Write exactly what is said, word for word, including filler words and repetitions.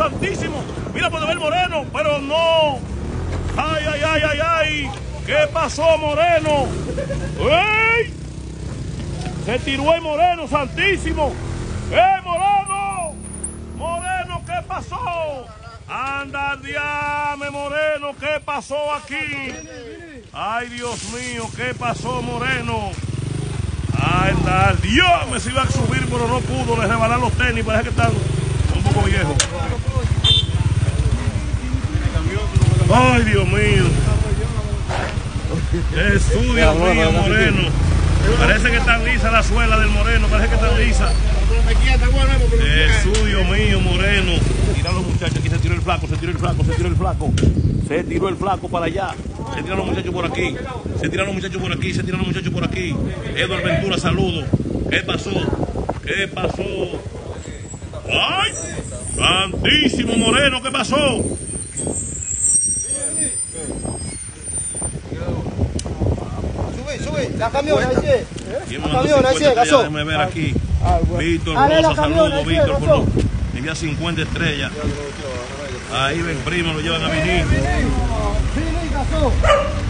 santísimo. Mira, puede ver Moreno, pero no. Ay, ay, ay, ay, ay. ¿Qué pasó, Moreno? ¡Ey! Se tiró el Moreno, santísimo. ¡Eh, Moreno! Moreno, ¿qué pasó? Anda, diame, Moreno, ¿qué pasó aquí? Ay, Dios mío, ¿qué pasó, Moreno? Anda, Dios, me se iba a subir, pero no pudo, le rebalan los tenis, parece que están un poco viejos. Ay, Dios mío. Jesús, Dios mío, Moreno. Parece que está lisa la suela del Moreno, parece que está lisa. Jesús, Dios mío, Moreno. Mira los muchachos, aquí se tiró el flaco, se tiró el flaco, se tiró el flaco. Se tiró el flaco para allá. Se tiran los muchachos por aquí. Se tiran los muchachos por aquí, se tiran los muchachos por aquí. Eduardo Ventura, saludo. ¿Qué pasó? ¿Qué pasó? ¡Ay! ¡Santísimo, Moreno! ¿Qué pasó? Sube, sube, la camiona, ahí sí. La camiona, ahí sí, gasó. Déjame ver aquí. Víctor Rosa, saludo, Víctor, por los envía cincuenta estrellas. Ahí ven, primo, lo llevan a venir. Vini, gasó.